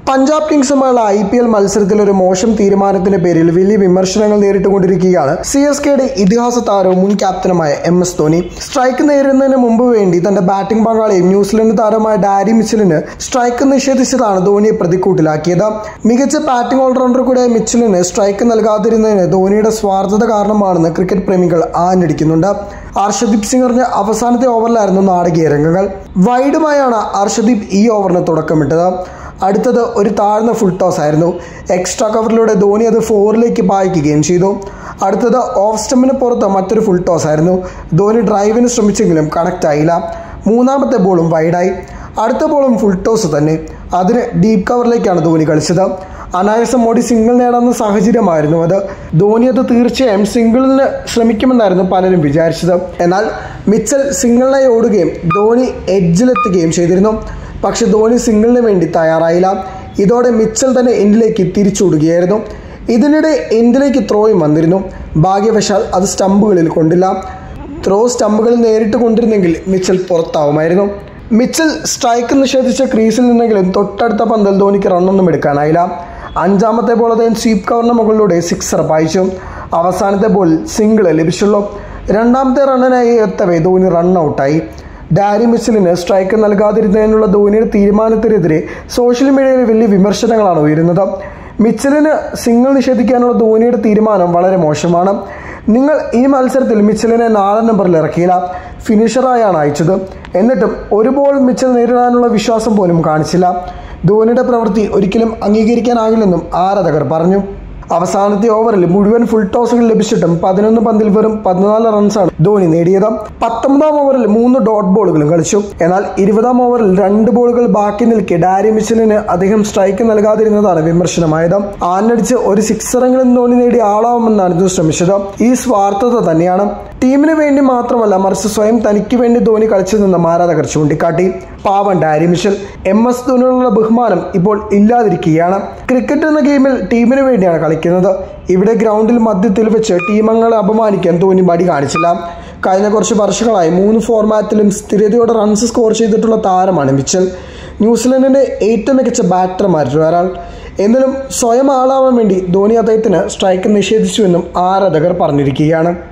Punjab കിങ്സുമായുള്ള IPL മത്സരത്തിൽ ഒരു മോശം തീരുമാനത്തിന്റെ പേരിൽ വലിയ വിമർശനങ്ങൾ നേരിട്ടുകൊണ്ടിരിക്കുകയാണ് CSKയുടെ ഇതിഹാസ താരവും മുൻ ക്യാപ്റ്റനുമായ MS ധോണി. സ്ട്രൈക്ക് നേരിടുന്നതിന് മുമ്പ് വേണ്ടി തന്റെ ബാറ്റിംഗ് പങ്കാളിയും ന്യൂസിലൻഡ് താരമായ ഡാരി മിച്ചലിന് സ്ട്രൈക്ക് നിഷേധിച്ചതാണ് ധോണിയെ പ്രതിക്കൂട്ടിലാക്കിയത്. മികച്ച ബാറ്റിംഗ് ഓൾറൗണ്ടർ കൂടെ മിച്ചലിന് സ്ട്രൈക്ക് നൽകാതിരുന്നതിന് ധോണിയുടെ സ്വാർത്ഥത കാരണമാണെന്ന് ക്രിക്കറ്റ് പ്രേമികൾ ആഞ്ഞടിക്കുന്നുണ്ട്. അർഷദീപ് സിംഗറിന് അവസാനത്തെ ഓവറിലായിരുന്നു നാടകീയ രംഗങ്ങൾ. വൈഡുമായാണ് അർഷദീപ് ഈ ഓവറിന് തുടക്കമിട്ടത്. അടുത്തത് ഒരു താഴ്ന്ന ഫുൾ ടോസ് ആയിരുന്നു. എക്സ്ട്രാ കവറിലൂടെ ധോണി അത് 4ലേക്ക് പായിക്കുകയും ചെയ്തു. അടുത്തത് ഓഫ് സ്റ്റമ്പിന് പുറത്ത് മറ്റൊരു ഫുൾ ടോസ് ആയിരുന്നു. ധോണി ഡ്രൈവിന് ശ്രമിച്ചെങ്കിലും കണക്റ്റ് ആയില്ല. മൂന്നാമത്തെ ബോളും വൈഡായി. അടുത്ത ബോളും ഫുൾ ടോസ് തന്നെ. അതിന് ഡീപ്പ് കവറിലേക്കാണ് ധോണി കളിച്ചത്. അനായാസം ഓടി സിംഗിൾ നേടാവുന്ന സാഹചര്യമായിരുന്നു അത്. ധോണി അത് തീർച്ചയായും സിംഗിളിന് ശ്രമിക്കുമെന്നായിരുന്നു പലരും വിചാരിച്ചത്. എന്നാൽ മിച്ചൽ സിംഗിളിനായി ഓടുകയും ധോണി എഡ്ജിലെത്തുകയും ചെയ്തിരുന്നു. പക്ഷെ ധോണി സിംഗിളിന് വേണ്ടി തയ്യാറായില്ല. ഇതോടെ മിച്ചൽ തന്നെ എൻഡിലേക്ക് തിരിച്ചോടുകയായിരുന്നു. ഇതിനിടെ എൻഡിലേക്ക് ത്രോയും വന്നിരുന്നു. ഭാഗ്യവശാൽ അത് സ്റ്റമ്പുകളിൽ കൊണ്ടില്ല. ത്രോ സ്റ്റമ്പുകളിൽ നേരിട്ട് കൊണ്ടിരുന്നെങ്കിൽ മിച്ചൽ പുറത്താവുമായിരുന്നു. മിച്ചൽ സ്ട്രൈക്ക് നിഷേധിച്ച ക്രീസിൽ നിന്നെങ്കിലും തൊട്ടടുത്ത പന്തിൽ ധോണിക്ക് റണ്ണൊന്നും എടുക്കാനായില്ല. അഞ്ചാമത്തെ ബോൾ അദ്ദേഹം സ്വീപ്പ് കവറിന് മുകളിലൂടെ സിക്സർ പായിച്ചു. അവസാനത്തെ ബോളിൽ സിംഗിൾ ലഭിച്ചുള്ളൂ. രണ്ടാമത്തെ റണ്ണിനായി എത്തവേ ധോണി റൺ ഔട്ടായി. ഡാരി മിച്ചലിന് സ്ട്രൈക്ക് നൽകാതിരുന്നതിനുള്ള ധോണിയുടെ തീരുമാനത്തിനെതിരെ സോഷ്യൽ മീഡിയയിൽ വലിയ വിമർശനങ്ങളാണ് ഉയരുന്നത്. മിച്ചലിന് സിംഗിൾ നിഷേധിക്കാനുള്ള ധോണിയുടെ തീരുമാനം വളരെ മോശമാണ്. നിങ്ങൾ ഈ മത്സരത്തിൽ മിച്ചലിനെ 4 നമ്പറിൽ ഇറക്കിയില്ല, ഫിനിഷറായാണ് അയച്ചത്. എന്നിട്ടും ഒരു ബോൾ മിച്ചൽ നേരിടാനുള്ള വിശ്വാസം പോലും കാണിച്ചില്ല. ധോണിയുടെ പ്രവൃത്തി ഒരിക്കലും അംഗീകരിക്കാനാകില്ലെന്നും ആരാധകർ പറഞ്ഞു. അവസാനത്തെ ഓവറിൽ മുഴുവൻ ഫുൾ ടോസുകൾ ലഭിച്ചിട്ടും 11 പന്തിൽ വെറും 14 റൺസാണ് ധോണി നേടിയത്. 19ാം ഓവറിൽ 3 ഡോട്ട് ബോളുകളും കളിച്ചു. എന്നാൽ 20ാം ഓവറിൽ 2 ബോളുകൾ ബാക്കി നിൽക്കെ ഡാരി മിച്ചലിന് അദ്ദേഹം സ്ട്രൈക്ക് നൽകാതിരുന്നതാണ് വിമർശനമായത്. ആഞ്ഞടിച്ച് ഒരു സിക്സറെങ്കിലും ധോണി നേടി ആളാവുമെന്നാണ് ഇത് ശ്രമിച്ചത്. ഈ സ്വാർത്ഥത തന്നെയാണ്. ടീമിന് വേണ്ടി മാത്രമല്ല, മറിച്ച് സ്വയം തനിക്ക് വേണ്ടി ധോണി കളിച്ചതെന്ന് ആരാധകർ ചൂണ്ടിക്കാട്ടി. പാവം ഡാരി മിച്ചൽ. MS ധോണിയോടുള്ള ബഹുമാനം ഇപ്പോൾ ഇല്ലാതിരിക്കുകയാണ്. ക്രിക്കറ്റ് എന്ന ഗെയിമിൽ ടീമിന് വേണ്ടിയാണ് കളിക്കുന്നത്. ഇവിടെ ഗ്രൗണ്ടിൽ മധ്യത്തിൽ വെച്ച് ടീമംഗങ്ങളെ അപമാനിക്കാൻ ധോണി മടി കാണിച്ചില്ല. കഴിഞ്ഞ കുറച്ച് വർഷങ്ങളായി 3 ഫോർമാറ്റിലും സ്ഥിരതയോടെ റൺസ് സ്കോർ ചെയ്തിട്ടുള്ള താരമാണ് മിച്ചൽ. ന്യൂസിലൻഡിന്റെ ഏറ്റവും മികച്ച ബാറ്റർമാരിൽ ഒരാൾ. എന്നാലും സ്വയം ആളാവാൻ വേണ്ടി ധോണി അദ്ദേഹത്തിന് സ്ട്രൈക്ക് നിഷേധിച്ചുവെന്നും ആരാധകർ പറഞ്ഞിരിക്കുകയാണ്.